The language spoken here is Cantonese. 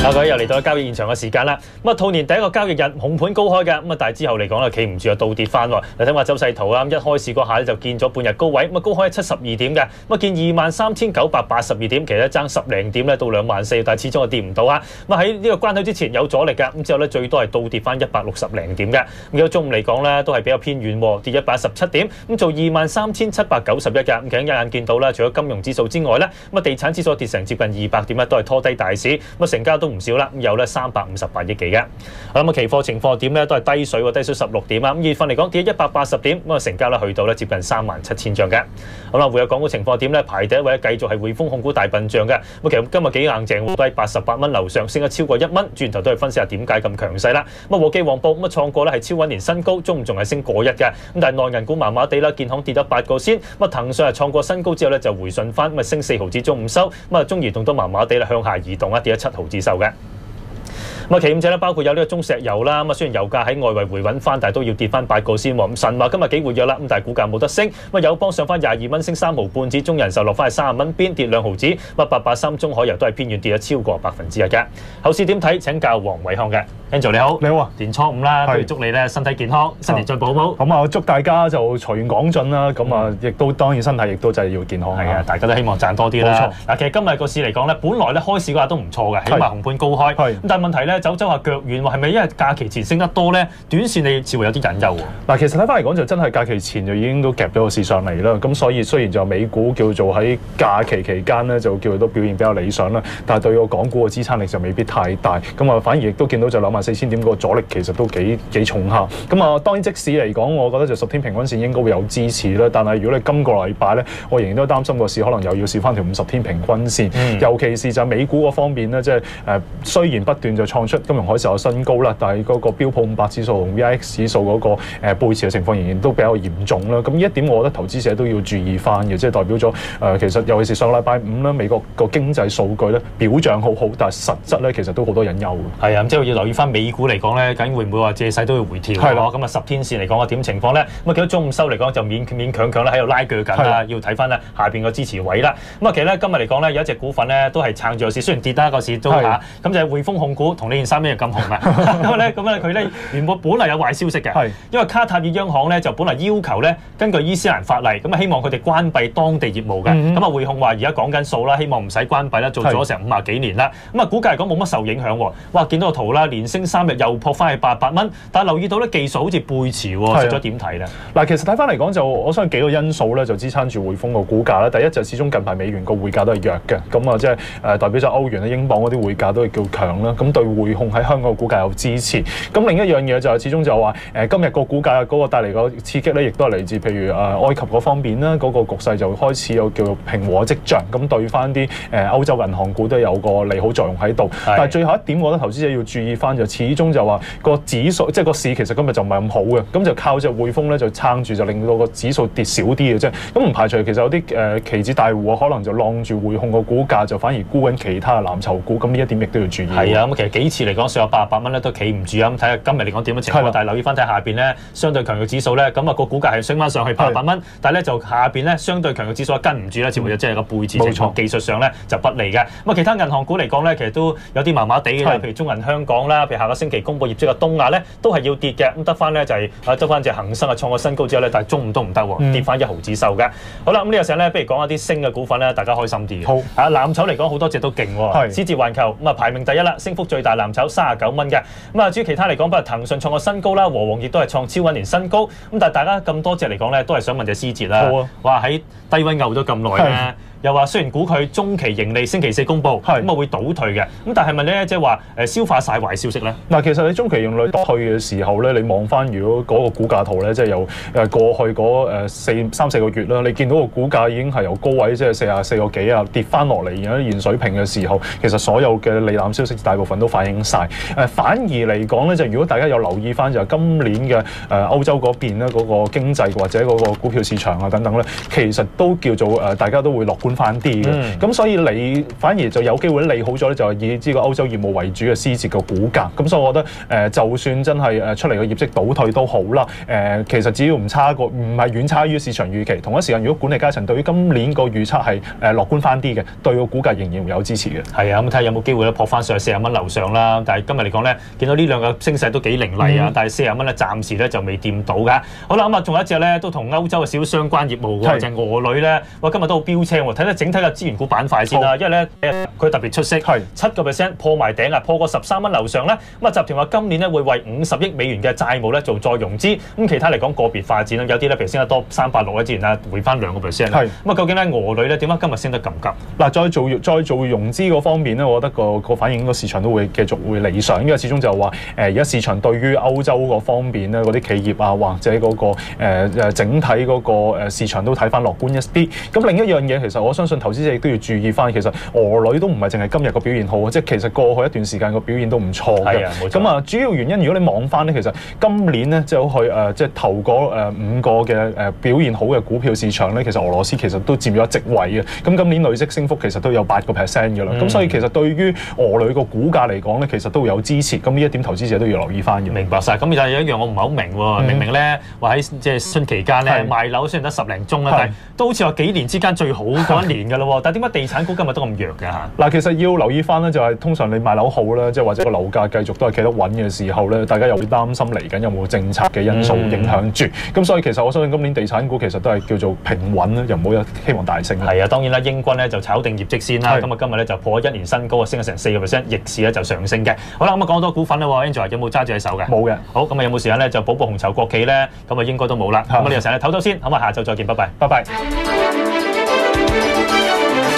各位又嚟到交易現場嘅時間啦。咁啊，兔年第一個交易日紅盤高開嘅，咁啊，但係之後嚟講咧，企唔住啊，倒跌翻喎。你睇下走勢圖啊，一開市嗰下咧就見咗半日高位，咁啊高開72點嘅，咁啊見23,982點，其實爭10零點咧到24,000，但係始終係跌唔到啊。咁啊喺呢個關口之前有阻力㗎，咁之後咧最多係倒跌翻160零點嘅。咁如果中午嚟講咧，都係比較偏軟喎，跌117點，咁做23,791嘅。咁其實一眼見到啦，除咗金融指數之外咧，咁啊地產指數跌成接近200點咧，都係拖低大市，咁啊成交都唔少啦，咁有咧358億幾嘅。好啦，咁期貨情況點咧？都係低水喎，低水16點啊。咁月份嚟講跌180點，咁啊成交咧去到咧接近37,000張嘅。好啦，會有港股情況點咧？排第一位繼續係匯豐控股大笨象嘅。咁其實今日幾硬淨，都喺88蚊樓上升咗超過1蚊。轉頭都係分析下點解咁強勢啦。咁啊和記黃埔咁啊創過咧係超1年新高，中午仲係升過1嘅。咁但係內銀股麻麻地啦，建行跌咗8個先。咁啊騰訊係創過新高之後咧就回順翻，咁啊升4毫子中午收。咁啊中移動都麻麻地啦，向下移動啊，跌咗7毫子收嘅。咁啊，其五隻咧包括有呢個中石油啦，咁啊雖然油價喺外圍回穩翻，但係都要跌翻8個先喎。咁神話今日幾活躍啦，咁但係股價冇得升。咁啊友邦上翻22蚊，升3毫半子，中人壽落翻係30蚊邊，跌2毫子。咁啊883中海油都係偏軟，跌咗超過1%嘅。後市點睇？請教黃偉康嘅 Angel 你好， 你好啊！ 年初五啦，不如祝你咧身體健康，新年進步好冇？ 咁啊，祝大家就財源廣進啦。咁啊，亦都當然身體亦都就係要健康。 係啊，大家都希望賺多啲啦。冇錯。嗱，其實今日個市嚟講咧，本來咧開市嗰下都唔錯嘅，起碼紅盤高開。咁但係問題咧，走下腳軟喎，係咪因為假期前升得多咧？短線你似乎有啲隱憂喎。嗱， 其實睇翻嚟講就真係假期前就已經都夾咗個市上嚟啦。咁所以雖然就美股叫做喺假期期間咧就叫做都表現比較理想啦，但係對個港股嘅支撐力就未必太大。咁啊，反而亦都見到就24,000點個阻力其實都幾重下。咁啊，當然即使嚟講，我覺得就10天平均線應該會有支持啦。但係如果你今個禮拜咧，我仍然都擔心個市可能又要試翻條50天平均線。尤其是就美股嗰方面咧，即係雖然不斷就創出金融海嘯嘅新高啦，但係嗰個標普500指數同 VIX 指數嗰個背馳嘅情況仍然都比較嚴重啦。咁呢一點，我覺得投資者都要注意翻嘅，即係代表咗其實尤其是上個禮拜五咧，美國個經濟數據咧表象好好，但係實質咧其實都好多隱憂。 係啊，咁即係要留意翻美股嚟講咧，究竟會唔會話借勢都要回調？係咯，咁啊10天線嚟講啊點情況咧？咁啊見到中午收嚟講就勉強咧喺度拉鋸緊啦，要睇翻咧下邊個支持位啦。咁啊其實咧今日嚟講咧有一隻股份咧都係撐住個市，雖然跌得個市都嚇，咁就係匯豐控股同呢件衫一樣咁紅啊。因為咧咁咧佢咧原本嚟有壞消息嘅，因為卡塔爾央行咧就本嚟要求咧根據伊斯蘭法例，咁啊希望佢哋關閉當地業務嘅。咁啊匯控話而家講緊數啦，希望唔使關閉啦，做咗成50幾年啦。咁啊股價嚟講冇乜受影響喎。哇，見到個圖啦，連升3日又撲翻去88蚊，但係留意到咧技術好似背馳喎，食咗點睇咧？ 嗱，其實睇翻嚟講就我相信幾個因素咧就支撐住匯豐個股價啦。第一就始終近排美元個匯價都係弱嘅，咁啊即係代表咗歐元啊、英鎊嗰啲匯價都係叫強啦。咁對匯控喺香港個股價有支持。咁另一樣嘢就係始終就話今日個股價嗰個帶嚟個刺激咧，亦都係嚟自譬如埃及嗰方面啦，嗰個局勢就開始有叫做平和跡象，咁對翻啲歐洲銀行股都有個利好作用喺度。但係最後一點，我覺得投資者要注意翻就始終就話個指數，即係個市其實今日就唔係咁好嘅，咁就靠隻匯豐咧就撐住，就令到個指數跌少啲嘅啫。咁唔排除其實有啲期指大戶可能就晾住匯控個股價，就反而沽緊其他嘅藍籌股。咁呢一點亦都要注意。係啊，咁其實幾次嚟講上有88蚊咧都企唔住啊。咁睇下今日嚟講點樣情況，但係留意翻睇下邊咧相對強嘅指數咧，咁啊個股價係升翻上去88蚊，但係咧就下邊咧相對強嘅指數跟唔住咧，似乎就即係個背馳情況，技術上咧就不利嘅。咁啊其他銀行股嚟講咧，其實都有啲麻麻地嘅，譬如中銀香港啦，譬如下個星期公佈業績嘅東亞咧都係要跌嘅，咁得翻咧就係得翻隻恒生啊創個新高之後咧，但係中午都唔得喎，跌翻1毫子收嘅。好啦，咁呢個時候咧，不如講一啲升嘅股份咧，大家開心啲。好啊，藍籌嚟講好多隻都勁喎，思捷環球咁啊排名第一啦，升幅最大藍籌39蚊嘅。咁啊至於其他嚟講，不如騰訊創個新高啦，和黃亦都係創超1年新高。咁但係大家咁多隻嚟講咧，都係想問隻思捷啦。好啊，哇喺低位牛咗咁耐咧。又話雖然估佢中期盈利星期4公佈，咁啊會倒退嘅，咁但係咪咧即係話消化晒壞消息咧？ 嗱，其實你中期盈利倒退嘅時候咧，你望翻如果嗰個股價圖咧，即係由過去嗰3、4個月啦，你見到個股價已經係由高位即係44個幾啊跌翻落嚟，而家現水平嘅時候，其實所有嘅利淡消息大部分都反映晒。反而嚟講咧，就如果大家有留意翻就係今年嘅歐洲嗰邊咧嗰個經濟或者嗰個股票市場啊等等咧，其實都叫做大家都會樂觀觀翻啲嘅。咁所以你反而就有機會利好咗咧，就係以呢個歐洲業務為主嘅思捷嘅股價。咁所以我覺得就算真係出嚟嘅業績倒退都好啦，其實只要唔差過，唔係遠差於市場預期。同一時間，如果管理階層對於今年個預測係樂觀翻啲嘅，對個股價仍然會有支持嘅。 係啊，咁睇下有冇機會咧撲翻上去40蚊樓上啦。但係今日嚟講咧，見到呢兩個升勢都幾凌厲啊，但係40蚊咧暫時咧就未掂到㗎。好啦，咁啊仲有一隻咧都同歐洲嘅少少相關業務喎，就係俄鋁咧。哇，今日都好飆青喎！睇睇整體嘅資源股板塊先啦，因為咧佢特別出色，7% 破埋頂啊，破過13蚊樓上咧。咁啊集團話今年咧會為50億美元嘅債務咧做再融資。咁其他嚟講個別發展啦，有啲咧譬如升得多360之前啊回翻2%。咁啊究竟咧俄鋁咧點解今日升得咁急？ 嗱，再做融資嗰方面咧，我覺得個反應應該市場都會繼續會理想，因為始終就係話而家市場對於歐洲嗰方面咧嗰啲企業啊，或者嗰個整體嗰個市場都睇翻樂觀一啲。咁另一樣嘢，其實我相信投資者亦都要注意翻，其實俄鋁都唔係淨係今日個表現好，即係其實過去一段時間個表現都唔錯嘅。咁啊，主要原因如果你望翻咧，其實今年咧即係去即係頭嗰5個嘅表現好嘅股票市場咧，其實俄羅斯其實都佔咗一席位嘅。咁今年累積升幅其實都有8%嘅啦。咁所以其實對於俄鋁個股價嚟講咧，其實都會有支持。咁呢一點投資者都要留意翻嘅。 明白晒。咁但係有一樣我唔係好明喎，明明咧話喺即係春期間咧賣樓雖然得10零宗啦，但係都好似話幾年之間最好嗰一年㗎咯喎。但係點解地產股今日都咁弱㗎？ 嗱，其實要留意翻咧，就係通常你賣樓好啦，即係或者個樓價繼續都係企得穩嘅時候咧，大家又會擔心嚟緊有冇政策嘅因素影響住。咁所以其實我相信今年地產股其實都係叫做平穩啦，又唔好有希望大升。 係啊，當然啦，英軍咧就炒定業績先啦。咁啊今日咧就破咗1年新高啊，升咗成4%，逆市咧就上升嘅。好啦，咁啊講多股份啦喎 ，Angela 有冇揸住喺手嘅？ 冇嘅。 好，咁啊有冇時間咧就補紅籌國企咧？咁啊應該都冇啦。咁啊呢個時間唞唞先，咁啊下晝再見，拜拜。 拜拜。